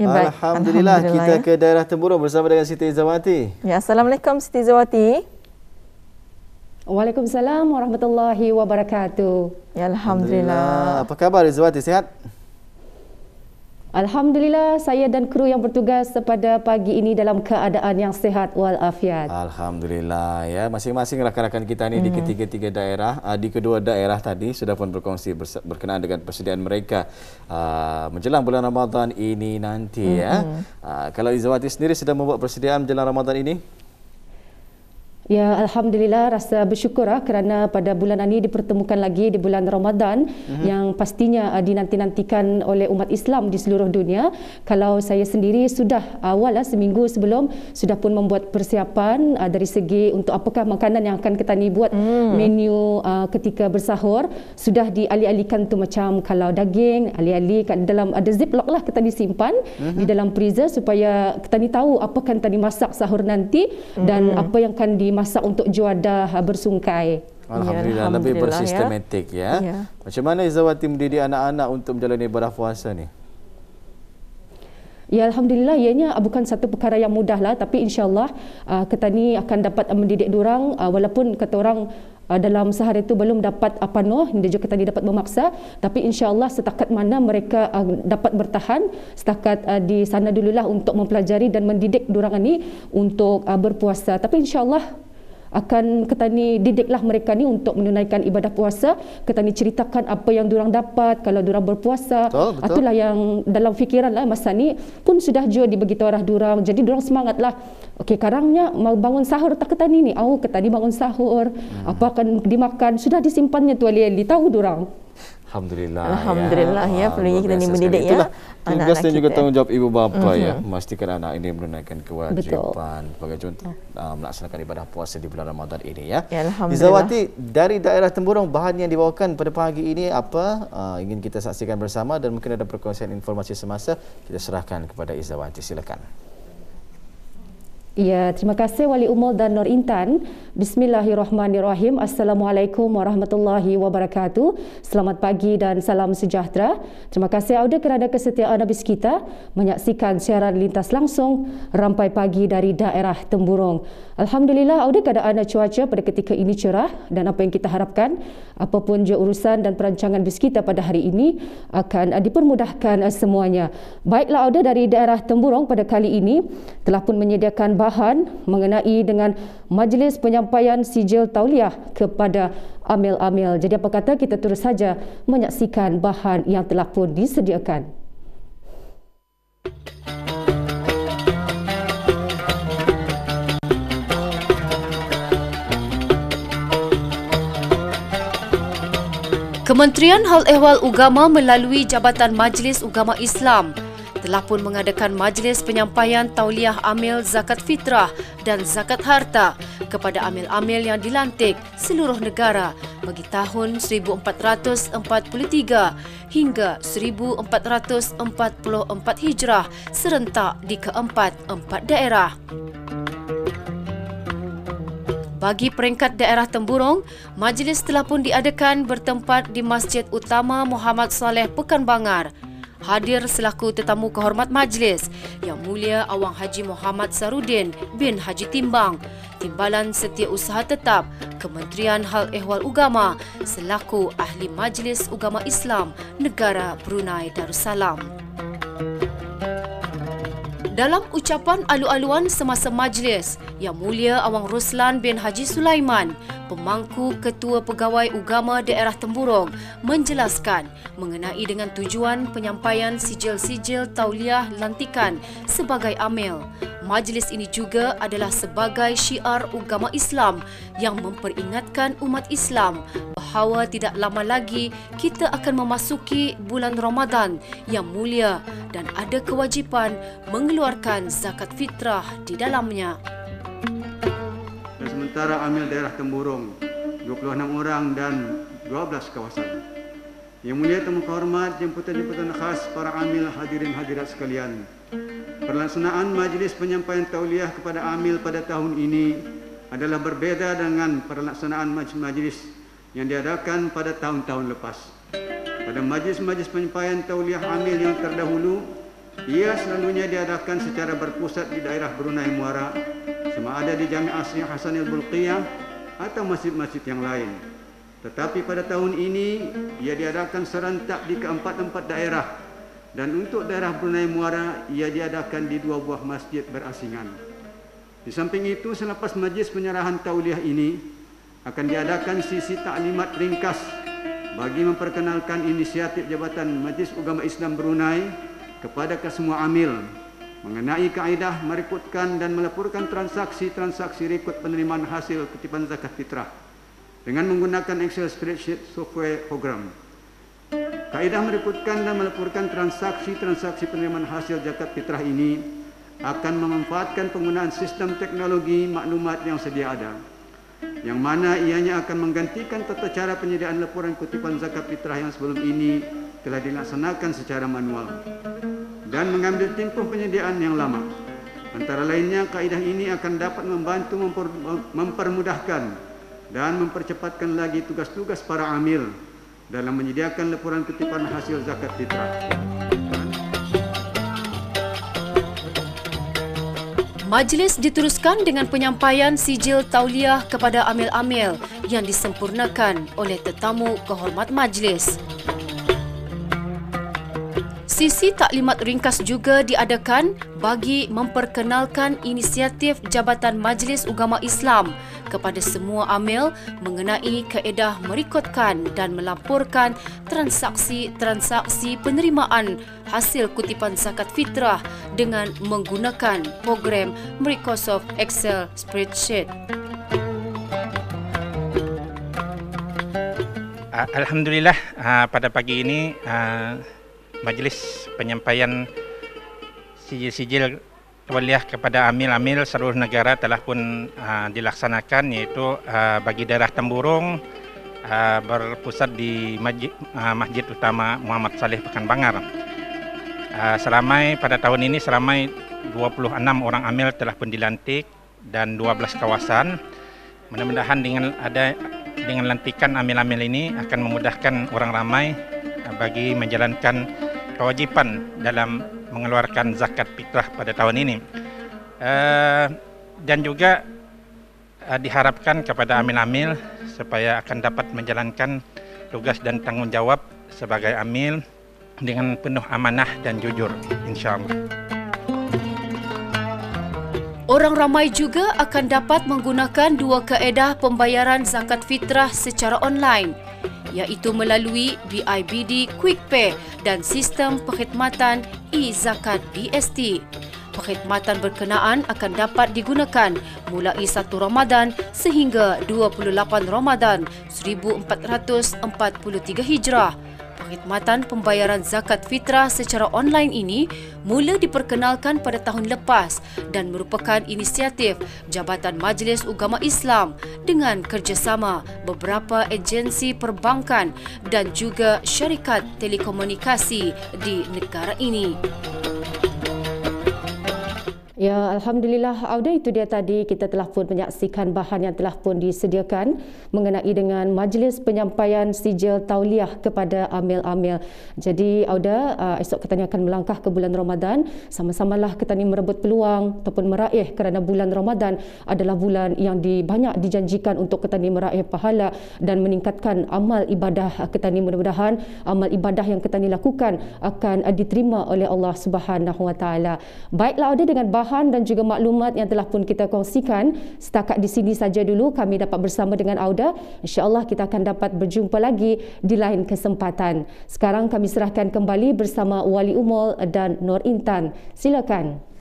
Ya, baik. Alhamdulillah, kita ke daerah Temburong bersama dengan Siti Izzawati. Ya, Assalamualaikum Siti Izzawati. Waalaikumsalam warahmatullahi wabarakatuh. Ya, Alhamdulillah. Apa khabar Izzawati, sihat? Alhamdulillah, saya dan kru yang bertugas pada pagi ini dalam keadaan yang sihat walafiat. Alhamdulillah ya, masing-masing rakan-rakan kita ni di ketiga-tiga daerah, di kedua daerah tadi sudah pun berkongsi berkenaan dengan persediaan mereka menjelang bulan Ramadan ini nanti ya. Kalau Izzawati sendiri sedang membuat persediaan menjelang Ramadan ini? Ya, Alhamdulillah, rasa bersyukur kerana pada bulan ini dipertemukan lagi di bulan Ramadan yang pastinya dinanti-nantikan oleh umat Islam di seluruh dunia. Kalau saya sendiri sudah awal seminggu sebelum sudah pun membuat persiapan dari segi untuk apakah makanan yang akan kita ni buat menu ketika bersahur. Sudah diali-alikan tu macam kalau daging, ali-ali kat dalam ada ziplock lah kita disimpan di dalam freezer supaya kita ni tahu apa kan tadi masak sahur nanti dan apa yang akan dimasak untuk juadah bersungkai. Alhamdulillah, lebih bersistematik ya. Macam mana Izzawati mendidik anak-anak untuk menjalani ibadah puasa ni? Ya, Alhamdulillah, ianya bukan satu perkara yang mudah lah, tapi insyaAllah kita ni akan dapat mendidik diorang walaupun kata orang dalam sehari itu belum dapat penuh, dia juga tadi dapat memaksa, tapi insyaAllah setakat mana mereka dapat bertahan, setakat di sana dululah untuk mempelajari dan mendidik diorang ni untuk berpuasa. Tapi insyaAllah akan kita ni didiklah mereka ni untuk menunaikan ibadah puasa. Kita ni ceritakan apa yang diorang dapat kalau diorang berpuasa. Betul. Itulah yang dalam fikiran lah masa ni pun sudah jua diberitahu arah diorang. Jadi diorang semangatlah. Okey, karangnya mau bangun sahur tak kita ni. Kita ni bangun sahur. Apa akan dimakan sudah disimpannya tu ali-ali tahu diorang. Alhamdulillah ya, perlunya kita ni mendidik ya. Tugas dan juga tanggungjawab ibu bapa ya, memastikan anak ini menunaikan kewajipan sebagai contoh melaksanakan ibadah puasa di bulan Ramadan ini ya. Izzawati, dari daerah Temburong bahan yang dibawakan pada pagi ini apa ingin kita saksikan bersama dan mungkin ada perkongsian informasi semasa, kita serahkan kepada Izzawati, silakan. Ya, terima kasih Wali Umul dan Nur Intan. Bismillahirrahmanirrahim. Assalamualaikum warahmatullahi wabarakatuh. Selamat pagi dan salam sejahtera. Terima kasih Auda kerana kesetiaan habis kita menyaksikan siaran lintas langsung Rampai Pagi dari daerah Temburong. Alhamdulillah, Auda keadaan cuaca pada ketika ini cerah dan apa yang kita harapkan, apapun je urusan dan perancangan bis kita pada hari ini akan dipermudahkan semuanya. Baiklah Auda, dari daerah Temburong pada kali ini telah pun menyediakan bahan mengenai dengan majlis penyampaian sijil tauliah kepada amil-amil. Jadi apa kata kita terus saja menyaksikan bahan yang telah pun disediakan. Kementerian Hal Ehwal Ugama melalui Jabatan Majlis Ugama Islam telah pun mengadakan majlis penyampaian tauliah amil zakat fitrah dan zakat harta kepada amil-amil yang dilantik seluruh negara bagi tahun 1443 hingga 1444 Hijrah serentak di keempat-empat daerah. Bagi peringkat daerah Temburong, majlis telah pun diadakan bertempat di Masjid Utama Muhammad Saleh Pekanbangar. Hadir selaku tetamu kehormat majlis Yang Mulia Awang Haji Muhammad Sarudin bin Haji Timbang, Timbalan Setiausaha Tetap Kementerian Hal Ehwal Ugama selaku Ahli Majlis Ugama Islam Negara Brunei Darussalam. Dalam ucapan alu-aluan semasa majlis, Yang Mulia Awang Ruslan bin Haji Sulaiman, Pemangku Ketua Pegawai Ugama Daerah Temburong, menjelaskan mengenai dengan tujuan penyampaian sijil-sijil tauliah lantikan sebagai amil. Majlis ini juga adalah sebagai syiar ugama Islam yang memperingatkan umat Islam bahawa tidak lama lagi kita akan memasuki bulan Ramadan yang mulia dan ada kewajipan mengeluarkan zakat fitrah di dalamnya. Sementara amil daerah Temburong 26 orang dan 12 kawasan. Yang Mulia Tamu Kehormat, jemputan-jemputan khas para amil hadirin hadirat sekalian. Pelaksanaan majlis penyampaian tauliah kepada amil pada tahun ini adalah berbeza dengan pelaksanaan majlis yang diadakan pada tahun-tahun lepas. Pada majlis-majlis penyampaian tauliah amil yang terdahulu, Ia selalunya diadakan secara berpusat di daerah Brunei Muara, sama ada di Jami'ah Sri Hasanil Bulqiyah atau masjid-masjid yang lain. Tetapi pada tahun ini ia diadakan serentak di keempat-empat daerah, dan untuk daerah Brunei Muara ia diadakan di 2 buah masjid berasingan. Di samping itu, selepas majlis penyerahan tauliah ini akan diadakan sisi taklimat ringkas bagi memperkenalkan inisiatif Jabatan Majlis Ugama Islam Brunei kepada kesemua amil mengenai kaedah merekodkan dan melaporkan transaksi-transaksi rekod penerimaan hasil kutipan zakat fitrah dengan menggunakan Excel spreadsheet software program. Kaedah merekodkan dan melaporkan transaksi-transaksi penerimaan hasil zakat fitrah ini akan memanfaatkan penggunaan sistem teknologi maklumat yang sedia ada, yang mana ianya akan menggantikan tata cara penyediaan laporan kutipan zakat fitrah yang sebelum ini telah dilaksanakan secara manual dan mengambil tempoh penyediaan yang lama. Antara lainnya, kaedah ini akan dapat membantu mempermudahkan dan mempercepatkan lagi tugas-tugas para amil dalam menyediakan laporan kutipan hasil zakat fitrah. Majlis diteruskan dengan penyampaian sijil tauliah kepada amil-amil yang disempurnakan oleh tetamu kehormat majlis. Sisi taklimat ringkas juga diadakan bagi memperkenalkan inisiatif Jabatan Majlis Ugama Islam kepada semua amil mengenai kaedah merekodkan dan melaporkan transaksi-transaksi penerimaan hasil kutipan zakat fitrah dengan menggunakan program Microsoft Excel spreadsheet. Alhamdulillah, pada pagi ini majlis penyampaian sijil-sijil tauliah kepada amil-amil seluruh negara telah pun dilaksanakan, iaitu bagi daerah Temburong berpusat di Masjid Utama Muhammad Saleh Pekanbanger. Pada tahun ini seramai 26 orang amil telah pun dilantik dan 12 kawasan. Mudah-mudahan dengan lantikan amil-amil ini akan memudahkan orang ramai bagi menjalankan kewajipan dalam mengeluarkan zakat fitrah pada tahun ini. Dan juga diharapkan kepada amil-amil supaya akan dapat menjalankan tugas dan tanggungjawab sebagai amil dengan penuh amanah dan jujur, insya-Allah. Orang ramai juga akan dapat menggunakan 2 kaedah pembayaran zakat fitrah secara online, iaitu melalui BIBD QuickPay dan sistem perkhidmatan e-zakat BST. Perkhidmatan berkenaan akan dapat digunakan mulai 1 Ramadan sehingga 28 Ramadan 1443 Hijrah. Perkhidmatan pembayaran zakat fitrah secara online ini mula diperkenalkan pada tahun lepas dan merupakan inisiatif Jabatan Majlis Ugama Islam dengan kerjasama beberapa agensi perbankan dan juga syarikat telekomunikasi di negara ini. Ya, Alhamdulillah, Auda, itu dia tadi kita telah pun menyaksikan bahan yang telah pun disediakan mengenai dengan majlis penyampaian sijil tauliah kepada amil-amil. Jadi Auda, esok kita ni akan melangkah ke bulan Ramadan. Sama-samalah kita ni merebut peluang ataupun meraih, kerana bulan Ramadan adalah bulan yang banyak dijanjikan untuk kita ni meraih pahala dan meningkatkan amal ibadah kita ni. Mudah-mudahan amal ibadah yang kita ni lakukan akan diterima oleh Allah Subhanahu Wa Taala. Baiklah Auda, dengan bahan dan juga maklumat yang telah pun kita kongsikan, setakat di sini saja dulu kami dapat bersama dengan Auda. InsyaAllah kita akan dapat berjumpa lagi di lain kesempatan. Sekarang kami serahkan kembali bersama Wali Umul dan Nur Intan. Silakan.